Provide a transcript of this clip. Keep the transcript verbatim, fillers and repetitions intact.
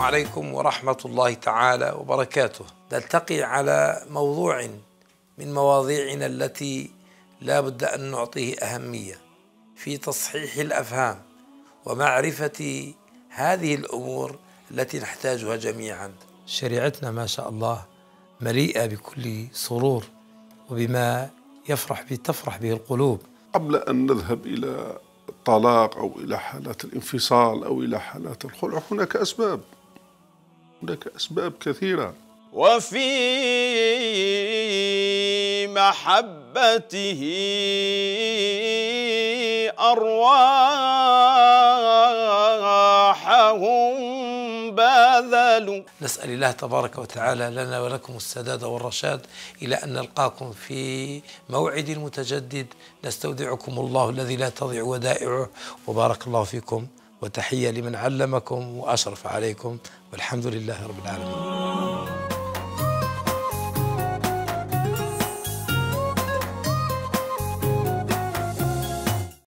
عليكم ورحمة الله تعالى وبركاته. نلتقي على موضوع من مواضيعنا التي لا بد أن نعطيه أهمية في تصحيح الأفهام ومعرفة هذه الأمور التي نحتاجها جميعا. شريعتنا ما شاء الله مليئة بكل سرور وبما يفرح به تفرح به القلوب. قبل أن نذهب إلى الطلاق أو إلى حالات الانفصال أو إلى حالات الخلع هناك أسباب هناك أسباب كثيرة. وفي محبته أرواحهم باذلوا. نسأل الله تبارك وتعالى لنا ولكم السداد والرشاد إلى أن نلقاكم في موعد متجدد. نستودعكم الله الذي لا تضيع ودائعه، وبارك الله فيكم، وتحية لمن علمكم وأشرف عليكم، والحمد لله رب العالمين.